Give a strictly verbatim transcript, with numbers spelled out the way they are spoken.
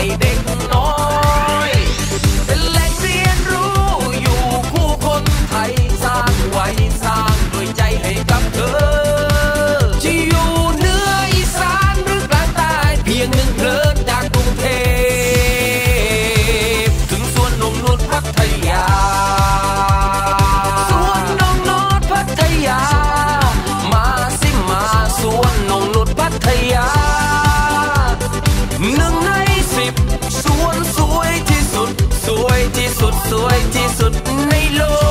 ให้เด็กน้อยเป็นแหล่งเรียนรู้อยู่คู่คนไทยสร้างไว้สร้างด้วยใจให้กับเธอที่อยู่เหนืออีสานหรือกลางใต้เพียงหนึ่งเพลินจากกรุงเทพถึงสวนนงนุชพัทยาสวนนงนุชพัทยามาสิมาสวนนงนุชพัทยาหนึ่งในสิบสวนสวยที่สุดสวยที่สุดสวยที่สุดในโลก